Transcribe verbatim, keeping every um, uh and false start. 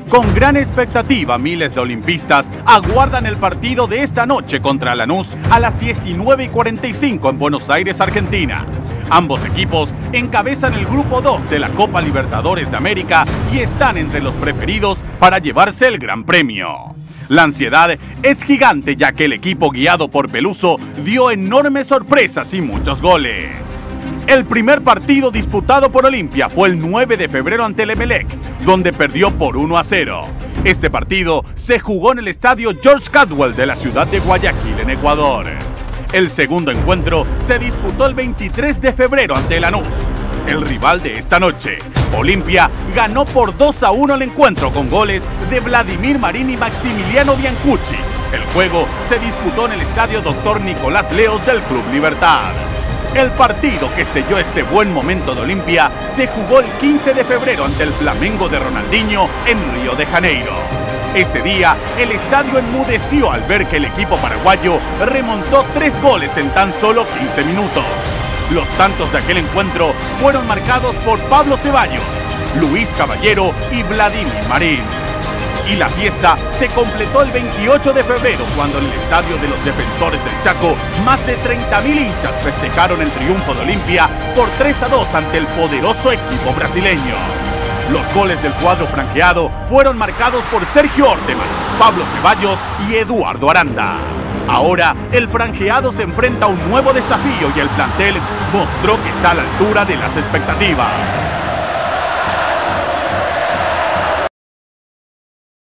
Con gran expectativa, miles de olimpistas aguardan el partido de esta noche contra Lanús a las diecinueve y cuarenta y cinco en Buenos Aires, Argentina. Ambos equipos encabezan el grupo dos de la Copa Libertadores de América y están entre los preferidos para llevarse el gran premio. La ansiedad es gigante, ya que el equipo guiado por Peluso dio enormes sorpresas y muchos goles. El primer partido disputado por Olimpia fue el nueve de febrero ante el Emelec, donde perdió por uno a cero. Este partido se jugó en el estadio George Cadwell de la ciudad de Guayaquil, en Ecuador. El segundo encuentro se disputó el veintitrés de febrero ante Lanús. El rival de esta noche, Olimpia, ganó por dos a uno el encuentro con goles de Vladimir Marín y Maximiliano Biancucci. El juego se disputó en el estadio Doctor Nicolás Leos del Club Libertad. El partido que selló este buen momento de Olimpia se jugó el quince de febrero ante el Flamengo de Ronaldinho en Río de Janeiro. Ese día, el estadio enmudeció al ver que el equipo paraguayo remontó tres goles en tan solo quince minutos. Los tantos de aquel encuentro fueron marcados por Pablo Ceballos, Luis Caballero y Vladimir Marín. Y la fiesta se completó el veintiocho de febrero, cuando en el estadio de los Defensores del Chaco más de treinta mil hinchas festejaron el triunfo de Olimpia por tres a dos ante el poderoso equipo brasileño. Los goles del cuadro franjeado fueron marcados por Sergio Orteman, Pablo Ceballos y Eduardo Aranda. Ahora, el franjeado se enfrenta a un nuevo desafío y el plantel mostró que está a la altura de las expectativas.